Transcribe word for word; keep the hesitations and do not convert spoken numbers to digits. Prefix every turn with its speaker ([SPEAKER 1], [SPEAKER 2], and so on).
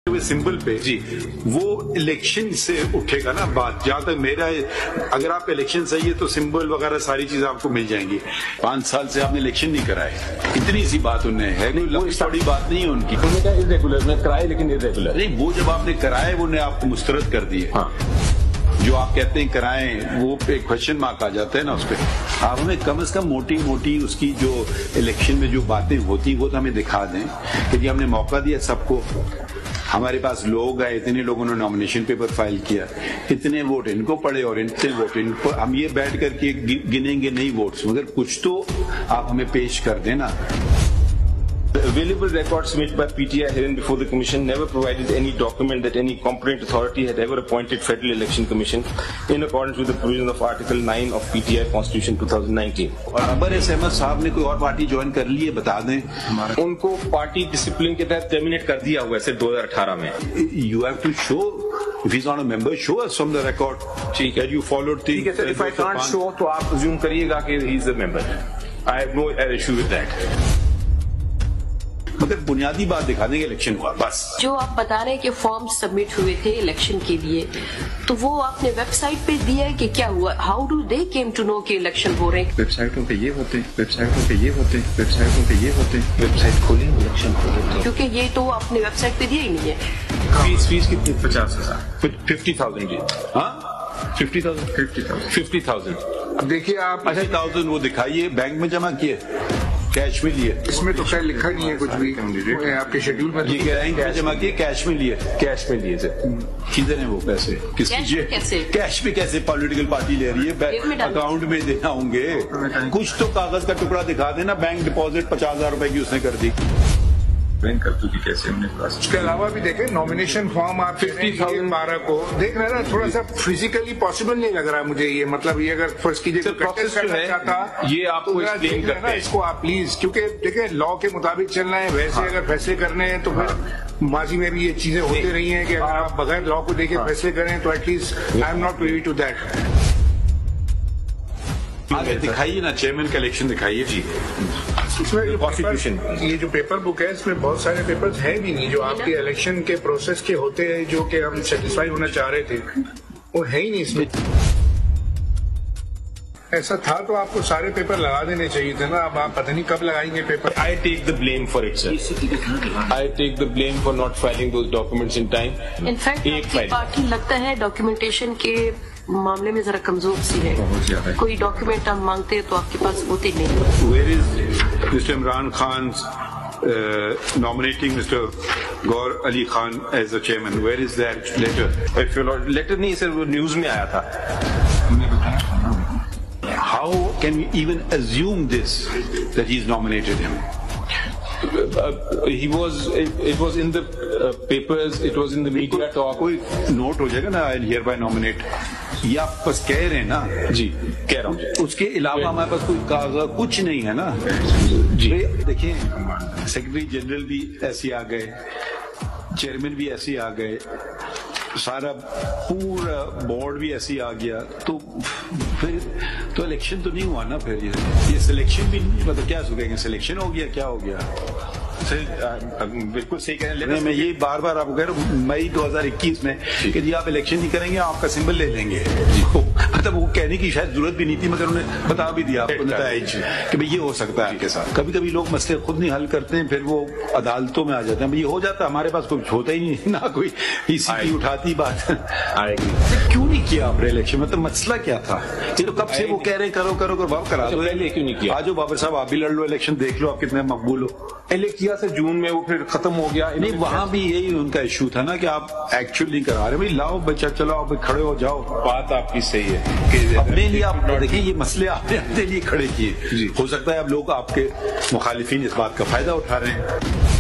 [SPEAKER 1] Symbol پہ جی وہ election سے اٹھے گا نا بات. جہاں تک میرا اگر آپ الیکشن صحیح ہے تو سمبل وغیرہ ساری چیزیں آپ کو مل جائیں گی. پانچ سال سے آپ نے الیکشن نہیں کرائے, اتنی سی بات انہیں ہے, بڑی بات نہیں ہے ان کی.
[SPEAKER 2] ارریگولر نے کرائے لیکن ارریگولر
[SPEAKER 1] نہیں, وہ جب آپ نے کرائے وہ نے آپ کو مسترد کر دیے. جو آپ کہتے ہیں کرائیں وہ ایک کوشچن مارک آ جاتا ہے نا اس پہ. آپ ہمیں کم از کم موٹی موٹی اس کی جو الیکشن میں جو باتیں ہوتی وہ تو ہمیں دکھا دیں کہ جی ہم نے موقع دیا سب کو, ہمارے پاس لوگ آئے, اتنے لوگوں نے نامینیشن پیپر فائل کیا, اتنے ووٹ ان کو پڑے اور اتنے ووٹ ان کو. ہم یہ بیٹھ کر کے گنیں گے نہیں ووٹس, مگر کچھ تو آپ ہمیں پیش کر دیں نا.
[SPEAKER 2] The available records submitted by P T I herein before the Commission never provided any document that any competent authority had ever appointed Federal Election Commission in accordance with the provisions of Article nine of P T I Constitution twenty nineteen.
[SPEAKER 1] اور اکبر S Ahmad صاحب نے کوئی اور party join کر لی ہے, بتا دیں.
[SPEAKER 2] ان کو پارٹی ڈسپلن کے تحت ٹرمینیٹ کر دیا ہوا ہے صرف دو ہزار اٹھارہ میں.
[SPEAKER 1] You have to show, if he's not a member, show us from the record.
[SPEAKER 2] ٹھیک ہے,
[SPEAKER 1] you followed the.
[SPEAKER 2] ٹھیک ہے سر, if I can't show تو آپ assume کریے گا کہ he is a member. I have no issue with that.
[SPEAKER 1] مگر بنیادی بات دکھا دیں گے الیکشن ہوا بس.
[SPEAKER 3] جو آپ بتا رہے ہیں کہ فارم سبمٹ ہوئے تھے الیکشن کے لیے, تو وہ آپ نے ویب سائٹ پہ دیا ہے کہ کیا ہوا؟ How do they came to know کہ الیکشن ہو رہے ہیں؟
[SPEAKER 4] ویب سائٹوں پہ یہ ہوتے ہیں, ویب سائٹوں پہ یہ ہوتے ہیں, ویب سائٹوں پہ یہ ہوتے ہیں. ویب سائٹ کھولیں الیکشن کھولیں,
[SPEAKER 3] کیونکہ یہ تو آپ نے ویب سائٹ پہ دیا ہی نہیں ہے.
[SPEAKER 2] فیس فیس کتنی؟ پچاس ہزار ففٹی تھاؤزینڈ. جی ہاں, fifty thousand fifty thousand fifty thousand
[SPEAKER 1] اب دیکھیے آپ اچھا تھاؤزینڈ وہ دکھائیے بینک میں جمع کیے, کیش میں لیے.
[SPEAKER 5] اس میں تو خیر لکھا نہیں ہے کچھ بھی آپ کے شیڈول میں.
[SPEAKER 1] یہ کہہ رہے ہیں کیش جمع کیے, کیش میں لیے.
[SPEAKER 2] کیش میں لیے سر.
[SPEAKER 1] کدھر ہیں وہ پیسے؟ کس کی کیش میں کیسے پولیٹیکل پارٹی لے رہی ہے؟ اکاؤنٹ میں دینا ہوں گے. کچھ تو کاغذ کا ٹکڑا دکھا دینا, بینک ڈپازٹ پچاس ہزار روپے کی اس نے کر دی.
[SPEAKER 4] بینک کر چکی کیسے ہم نے پاس.
[SPEAKER 5] اس کے علاوہ بھی دیکھیں نامینیشن فارم آپ ففٹی تھاؤزینڈ بارہ کو دیکھ رہے ہیں نا, تھوڑا سا فزیکلی پاسبل نہیں لگ رہا مجھے یہ. مطلب یہ اگر فرض کیجیے
[SPEAKER 2] یہ آپ کو ایکسپلین کرتے ہیں
[SPEAKER 5] اس کو آپ پلیز, کیونکہ دیکھیں لا کے مطابق چلنا ہے. ویسے اگر فیصلے کرنے ہیں تو پھر ماضی میں بھی یہ چیزیں ہوتی رہی ہیں کہ اگر آپ بغیر لا کو دیکھے فیصلے کریں تو at least I am not privy to that.
[SPEAKER 1] دکھائیے نا چیئرمین کا الیکشن دکھائیے. جی
[SPEAKER 5] اس میں یہ جو پیپر بک ہے اس میں بہت سارے پیپرز ہیں بھی نہیں جو آپ کے الیکشن کے پروسیس کے ہوتے ہیں, جو کہ ہم سیٹسفائی ہونا چاہ رہے تھے, وہ ہے ہی نہیں اس میں. ایسا تھا تو آپ کو سارے پیپر لگا دینے چاہیے تھے نا. اب آپ پتہ نہیں کب لگائیں گے paper.
[SPEAKER 2] I take the blame for it, sir. I take the blame for not filing those documents in time.
[SPEAKER 3] In fact, آپ کی پارٹی لگتا ہے ڈاکیومنٹیشن کے معاملے میں ذرا کمزور سی ہے. کوئی ڈاکیومنٹ ہم مانگتے ہیں تو آپ کے پاس ہوتے نہیں.
[SPEAKER 1] Where is Mister Imran Khan's uh, nominating Mister Gaur Ali Khan as the chairman? Where is that letter?
[SPEAKER 2] If you letter نہیں sir, وہ نیوز میں آیا تھا.
[SPEAKER 1] How can we even assume this that he's nominated him?
[SPEAKER 2] Uh, he was it, it was in the uh, papers, it was in the media talk.
[SPEAKER 1] کوئی note ہو جائے گا نا I'll hereby nominate. یہ آپ بس کہہ رہے ہیں نا.
[SPEAKER 2] جی کہہ رہا ہوں.
[SPEAKER 1] اس کے علاوہ ہمارے پاس کوئی کاغذ کچھ نہیں ہے نا. جی دیکھیں سیکرٹری جنرل بھی ایسے آ گئے, چیئرمین بھی ایسے آ گئے, سارا پورا بورڈ بھی ایسے آ گیا, تو پھر تو الیکشن تو نہیں ہوا نا. پھر یہ سلیکشن بھی مطلب کیا سکیں گے, سلیکشن ہو گیا کیا ہو گیا.
[SPEAKER 2] بالکل صحیح کہہ رہے ہیں.
[SPEAKER 1] میں یہ بار بار آپ کو کہہ رہا ہوں مئی دو ہزار اکیس میں کہ جی آپ الیکشن نہیں کریں گے, آپ کا سمبل لے لیں گے. مطلب وہ کہنے کی شاید ضرورت بھی نہیں تھی, مگر انہوں نے بتا بھی دیا آپ کو نتائج کہ بھئی یہ ہو سکتا ہے آپ کے ساتھ. کبھی کبھی لوگ مسئلے خود نہیں حل کرتے ہیں, پھر وہ عدالتوں میں آ جاتے ہیں. یہ ہو جاتا ہے, ہمارے پاس کوئی ہوتا ہی نہیں نہ کوئی اسی کی اٹھاتی بات. کیوں نہیں کیا آپ نے الیکشن؟ مطلب مسئلہ کیا تھا؟ یہ تو کب سے وہ کہہ رہے ہیں کرو کرو کرو کرا دو.
[SPEAKER 2] کیوں نہیں کیا؟
[SPEAKER 1] آجو بابر صاحب آپ بھی لڑ لو الیکشن, دیکھ لو آپ کتنے مقبول ہو.
[SPEAKER 2] پہلے کیا سر جون میں, وہ پھر ختم ہو گیا.
[SPEAKER 1] نہیں وہاں بھی یہی ان کا ایشو تھا نا کہ آپ ایکچوئل نہیں کرا رہے. بھائی لاؤ بچہ, چلو آپ کھڑے ہو جاؤ.
[SPEAKER 2] بات آپ کی صحیح ہے کہ
[SPEAKER 1] اپنے لیے آپ دیکھیں یہ مسئلے آپ نے اپنے لیے کھڑے کیے. ہو سکتا ہے اب لوگ آپ کے مخالفین اس بات کا فائدہ اٹھا رہے ہیں.